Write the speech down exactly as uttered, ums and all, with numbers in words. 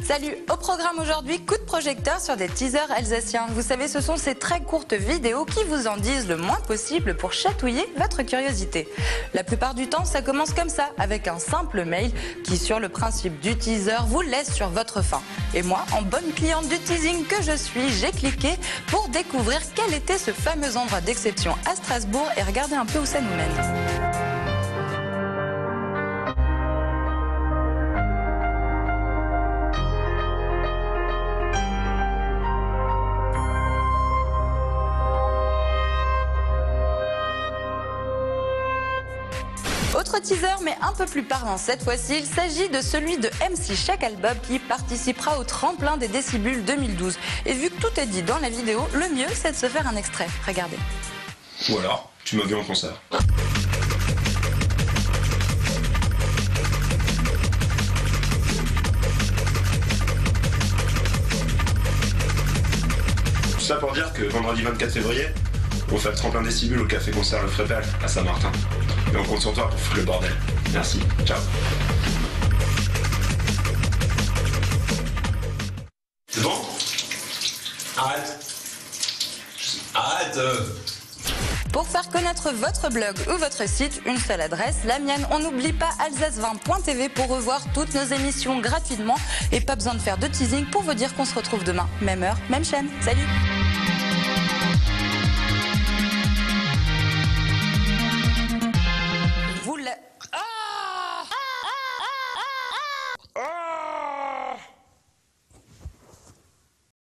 Salut, au programme aujourd'hui, coup de projecteur sur des teasers alsaciens. Vous savez, ce sont ces très courtes vidéos qui vous en disent le moins possible pour chatouiller votre curiosité. La plupart du temps, ça commence comme ça, avec un simple mail qui, sur le principe du teaser, vous laisse sur votre faim. Et moi, en bonne cliente du teasing que je suis, j'ai cliqué pour découvrir quel était ce fameux endroit d'exception à Strasbourg et regarder un peu où ça nous mène. Autre teaser, mais un peu plus parlant cette fois-ci, il s'agit de celui de M C Chakalbob qui participera au tremplin des Décibules deux mille douze. Et vu que tout est dit dans la vidéo, le mieux c'est de se faire un extrait. Regardez. Ou alors, tu m'as vu en concert. Tout ça pour dire que vendredi vingt-quatre février, on fait le tremplin Décibules au café concert Le Frépal à Saint-Martin. Et on compte sur toi pour foutre le bordel. Merci. Ciao. C'est bon? Arrête. Arrête. Pour faire connaître votre blog ou votre site, une seule adresse, la mienne. On n'oublie pas alsace vingt point t v pour revoir toutes nos émissions gratuitement. Et pas besoin de faire de teasing pour vous dire qu'on se retrouve demain. Même heure, même chaîne. Salut!